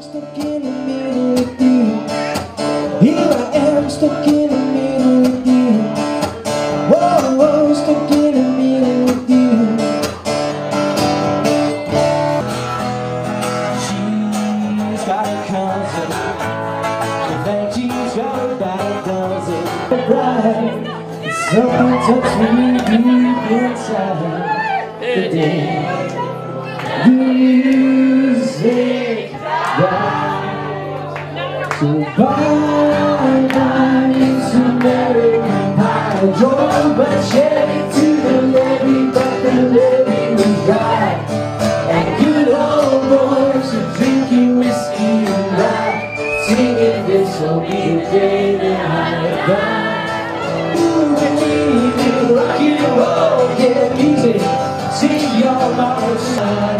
stuck in the middle with you. Here I am, stuck in the middle with you. Whoa, whoa, stuck in the middle with you. She's got a cousin, I think she's got about a dozen. Right, something touched me deep inside the day. Music right. So bye-bye to Mary Pie. Drove a Chevy to the levee, but the levee was dry. And good old boys are drinking whiskey and rye, singing this'll be the day that I die. Ooh, we need rock and roll, yeah, music, sing your love song.